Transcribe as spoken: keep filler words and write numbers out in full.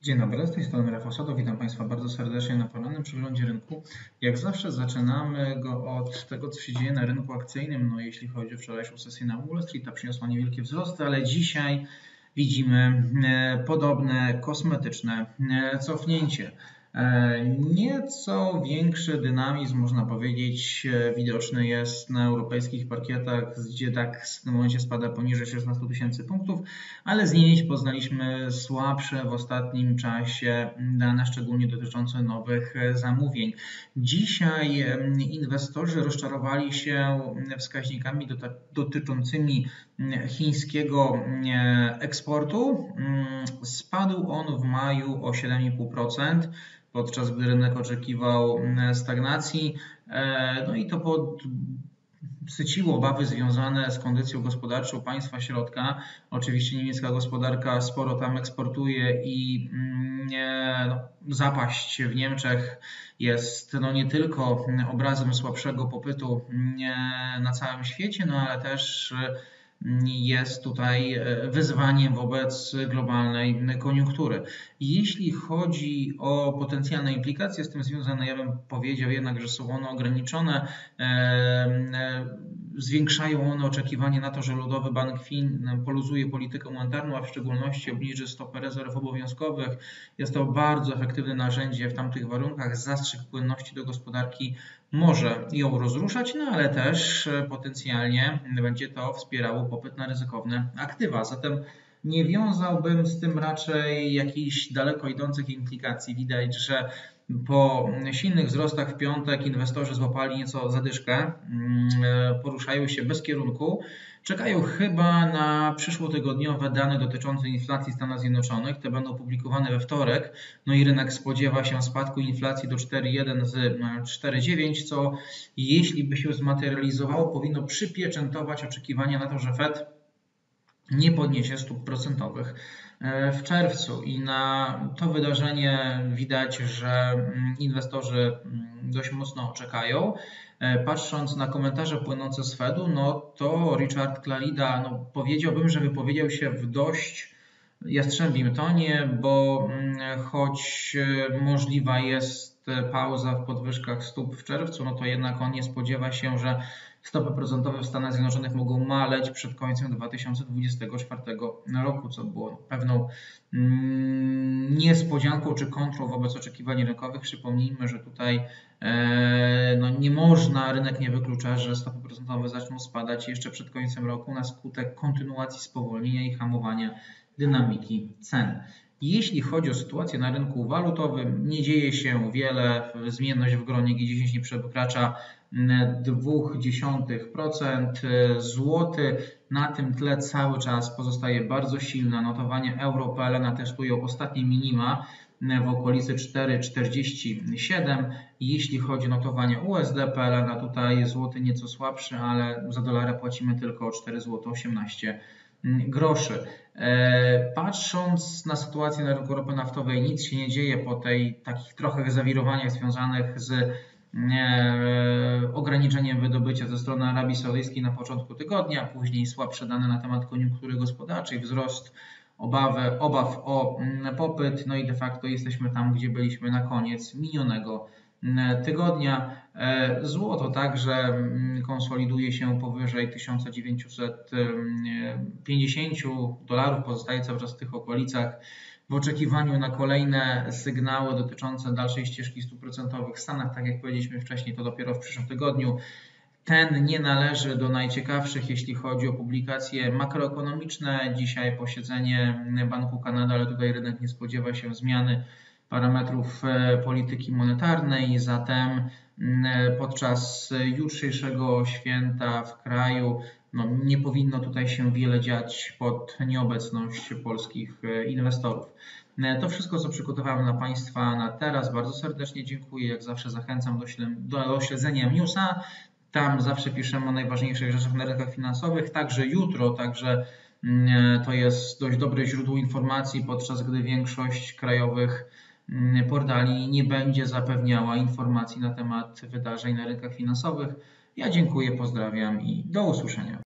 Dzień dobry, z tej strony Rafał Soto. Witam Państwa bardzo serdecznie na porannym przeglądzie rynku. Jak zawsze zaczynamy go od tego, co się dzieje na rynku akcyjnym. No, jeśli chodzi o wczorajszą sesję na Wall Street, ta przyniosła niewielkie wzrosty, ale dzisiaj widzimy podobne kosmetyczne cofnięcie. Nieco większy dynamizm, można powiedzieć, widoczny jest na europejskich parkietach, gdzie DAX w tym momencie spada poniżej szesnastu tysięcy punktów, ale z Niemiec poznaliśmy słabsze w ostatnim czasie dane, szczególnie dotyczące nowych zamówień. Dzisiaj inwestorzy rozczarowali się wskaźnikami dotyczącymi chińskiego eksportu. Spadł on w maju o siedem i pół procent. Podczas gdy rynek oczekiwał stagnacji. No i to podsyciło obawy związane z kondycją gospodarczą państwa środka. Oczywiście niemiecka gospodarka sporo tam eksportuje i no, zapaść w Niemczech jest no, nie tylko obrazem słabszego popytu na całym świecie, no ale też jest tutaj wyzwaniem wobec globalnej koniunktury. Jeśli chodzi o potencjalne implikacje z tym związane, ja bym powiedział jednak, że są one ograniczone. Zwiększają one oczekiwanie na to, że Ludowy Bank Chin poluzuje politykę monetarną, a w szczególności obniży stopy rezerw obowiązkowych. Jest to bardzo efektywne narzędzie w tamtych warunkach. Zastrzyk płynności do gospodarki może ją rozruszać, no ale też potencjalnie będzie to wspierało popyt na ryzykowne aktywa. Zatem nie wiązałbym z tym raczej jakichś daleko idących implikacji. Widać, że po silnych wzrostach w piątek inwestorzy złapali nieco zadyszkę, poruszają się bez kierunku, czekają chyba na przyszłotygodniowe dane dotyczące inflacji Stanów Zjednoczonych. Te będą publikowane we wtorek, no i rynek spodziewa się spadku inflacji do cztery przecinek jeden z cztery przecinek dziewięć, co jeśli by się zmaterializowało, powinno przypieczętować oczekiwania na to, że Fed nie podniesie stóp procentowych w czerwcu i na to wydarzenie widać, że inwestorzy dość mocno czekają. Patrząc na komentarze płynące z Fedu, no to Richard Clarida, no powiedziałbym, że wypowiedział się w dość jastrzębim tonie, bo choć możliwa jest pauza w podwyżkach stóp w czerwcu, no to jednak on nie spodziewa się, że stopy procentowe w Stanach Zjednoczonych mogą maleć przed końcem dwa tysiące dwudziestego czwartego roku, co było pewną niespodzianką czy kontrą wobec oczekiwań rynkowych. Przypomnijmy, że tutaj no, nie można, rynek nie wyklucza, że stopy procentowe zaczną spadać jeszcze przed końcem roku na skutek kontynuacji spowolnienia i hamowania dynamiki cen. Jeśli chodzi o sytuację na rynku walutowym, nie dzieje się wiele. Zmienność w gronie G dziesięć nie przekracza dwa przecinek dwa procent. Złoty na tym tle cały czas pozostaje bardzo silny. Notowanie euro P L N testują ostatnie minima w okolicy cztery przecinek czterdzieści siedem. Jeśli chodzi o notowanie U S D P L N, tutaj złoty nieco słabszy, ale za dolara płacimy tylko cztery złote osiemnaście groszy. Patrząc na sytuację na rynku ropy naftowej, nic się nie dzieje po tej takich trochę zawirowaniach związanych z ograniczeniem wydobycia ze strony Arabii Saudyjskiej na początku tygodnia, później słabsze dane na temat koniunktury gospodarczej, wzrost obawy, obaw o popyt, no i de facto jesteśmy tam, gdzie byliśmy na koniec minionego tygodnia. Złoto także konsoliduje się powyżej tysiąc dziewięćset pięćdziesiąt dolarów, pozostaje cały czas w tych okolicach w oczekiwaniu na kolejne sygnały dotyczące dalszej ścieżki stóp procentowych w Stanach. Tak jak powiedzieliśmy wcześniej, to dopiero w przyszłym tygodniu. Ten nie należy do najciekawszych, jeśli chodzi o publikacje makroekonomiczne. Dzisiaj posiedzenie Banku Kanady, ale tutaj rynek nie spodziewa się zmiany parametrów polityki monetarnej. Zatem podczas jutrzejszego święta w kraju no, nie powinno tutaj się wiele dziać pod nieobecność polskich inwestorów. To wszystko, co przygotowałem dla Państwa na teraz. Bardzo serdecznie dziękuję. Jak zawsze zachęcam do, do śledzenia newsa. Tam zawsze piszemy o najważniejszych rzeczach na rynkach finansowych. Także jutro, także to jest dość dobre źródło informacji, podczas gdy większość krajowych portali nie będzie zapewniała informacji na temat wydarzeń na rynkach finansowych. Ja dziękuję, pozdrawiam i do usłyszenia.